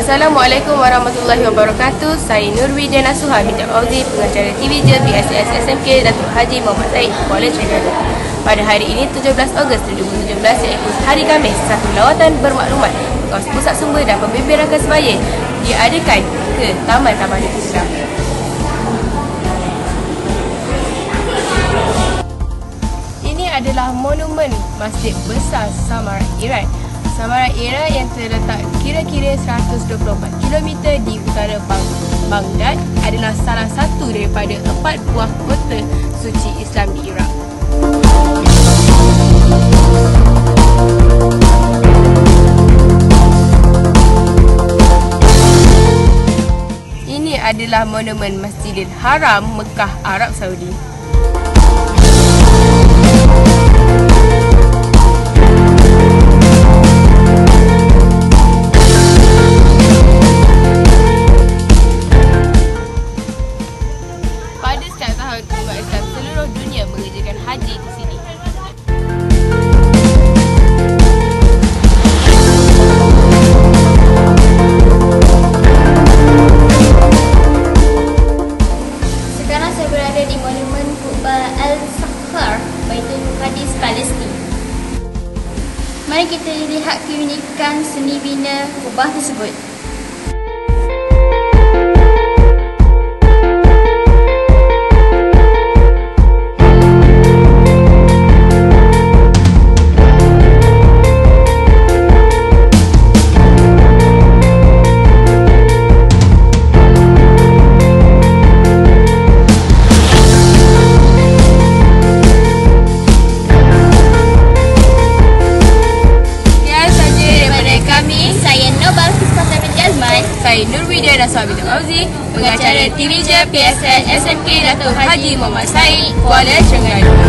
Assalamualaikum warahmatullahi wabarakatuh. Saya Nurwidiana Suha binti Auzi, pengacara TVJ PSS SMK Datuk Haji Muhammad Said, Kuala Terengganu. Pada hari ini 17 Ogos 2017 iaitu hari Khamis, satu lawatan bermaklumat kawasan pusat sumber dan pembeberan Sebaya diadakan ke Taman Taman Islam. Ini adalah monumen Masjid Besar Samarat Iran. Samarat Iran yang terletak kira-kira 124 km di utara Baghdad adalah salah satu daripada 4 buah kota suci Islam di Iraq. Ini adalah monumen Masjidil Haram Mekah, Arab Saudi. Pada setiap tahun, umat Islam seluruh dunia mengerjakan haji di sini. Sekarang saya berada di Monumen Kubah Al-Sakhar, Baitul Muqaddis, Palestin. Mari kita lihat keunikan seni bina kubah tersebut. Saya Nurwidiana Suha binti Auzi, pengacara TVJ PSS SMK Datuk Haji Muhammad Said, Kuala Terengganu.